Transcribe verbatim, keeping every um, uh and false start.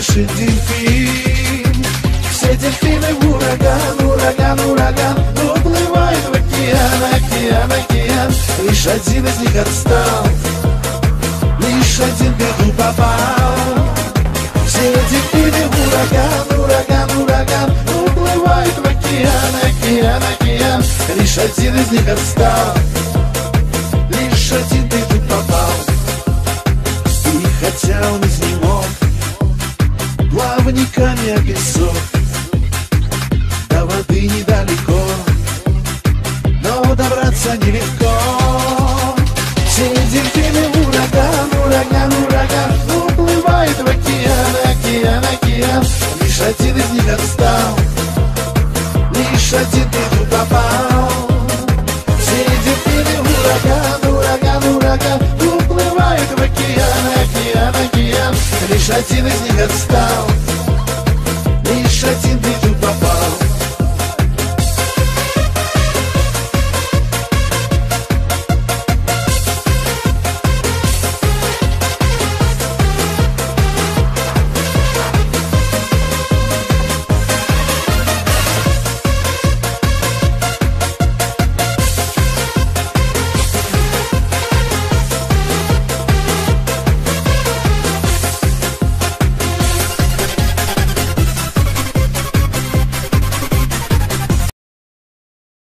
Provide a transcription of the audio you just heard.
наши дельфин. Все дельфины в ураган, ураган, ураган, уплывают в океан, океан, океан. Лишь один из них отстал, лишь один в беду попал. Все дельфины в ураган, ураган, ураган, уплывают в океан, океан, океан. Лишь один из них отстал, лишь один в беду попал. И хотя он изнемог плавниками о песок, до воды недалеко, но добраться нелегко. Все дельфины в ураган, ураган, ураган, уплывают в океан, океан, океан. Лишь один из них отстал, лишь один в беду попал. Все дельфины в ураган, ураган, ураган, уплывают в океан, океан, океан. Лишь один из них отстал, лишь один в беду.